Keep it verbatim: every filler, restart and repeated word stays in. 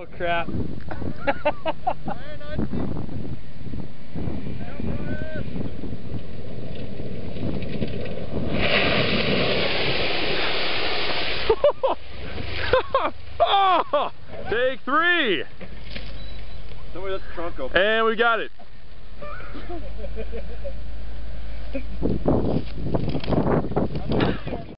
Oh crap. Oh, take three. Somebody let the trunk open. And we got it.